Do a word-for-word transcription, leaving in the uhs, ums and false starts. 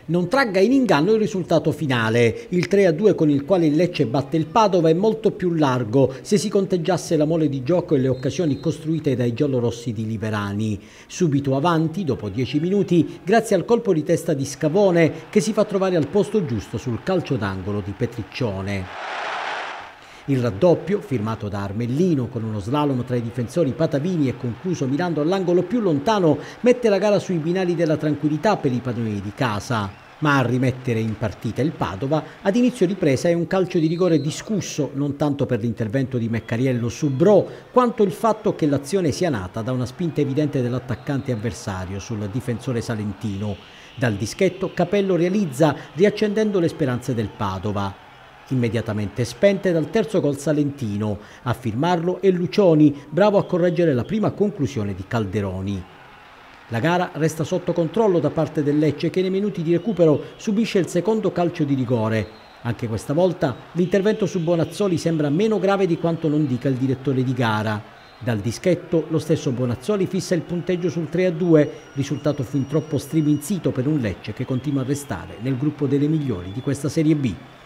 Non tragga in inganno il risultato finale. Il tre a due con il quale il Lecce batte il Padova è molto più largo se si conteggiasse la mole di gioco e le occasioni costruite dai giallorossi di Liverani. Subito avanti, dopo dieci minuti, grazie al colpo di testa di Scavone che si fa trovare al posto giusto sul calcio d'angolo di Petriccione. Il raddoppio, firmato da Armellino con uno slalom tra i difensori patavini e concluso mirando all'angolo più lontano, mette la gara sui binari della tranquillità per i padroni di casa. Ma a rimettere in partita il Padova ad inizio ripresa è un calcio di rigore discusso, non tanto per l'intervento di Meccariello su Bro, quanto il fatto che l'azione sia nata da una spinta evidente dell'attaccante avversario sul difensore salentino. Dal dischetto Capello realizza, riaccendendo le speranze del Padova. Immediatamente spente dal terzo gol salentino. A firmarlo è Lucioni, bravo a correggere la prima conclusione di Calderoni. La gara resta sotto controllo da parte del Lecce che nei minuti di recupero subisce il secondo calcio di rigore. Anche questa volta l'intervento su Bonazzoli sembra meno grave di quanto non dica il direttore di gara. Dal dischetto lo stesso Bonazzoli fissa il punteggio sul tre a due, risultato fin troppo striminzito per un Lecce che continua a restare nel gruppo delle migliori di questa Serie B.